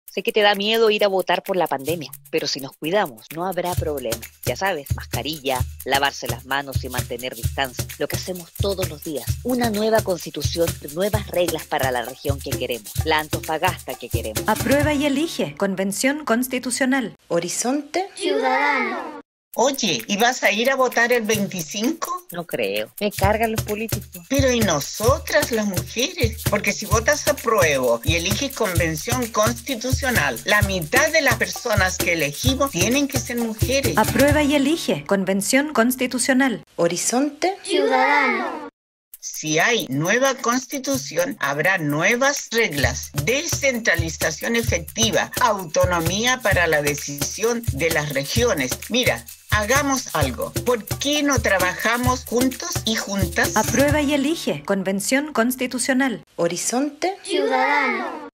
Sé que te da miedo ir a votar por la pandemia, pero si nos cuidamos, no habrá problema. Ya sabes, mascarilla, lavarse las manos y mantener distancia. Lo que hacemos todos los días. Una nueva constitución, nuevas reglas para la región que queremos. La Antofagasta que queremos. Aprueba y elige. Convención Constitucional. Horizonte Ciudadano. Oye, ¿y vas a ir a votar el 25? No creo. Me cargan los políticos. Pero ¿y nosotras, las mujeres? Porque si votas apruebo y eliges convención constitucional, la mitad de las personas que elegimos tienen que ser mujeres. Aprueba y elige. Convención Constitucional. Horizonte Ciudadano. Si hay nueva constitución, habrá nuevas reglas, descentralización efectiva, autonomía para la decisión de las regiones. Mira, hagamos algo. ¿Por qué no trabajamos juntos y juntas? Aprueba y elige. Convención Constitucional. Horizonte Ciudadano.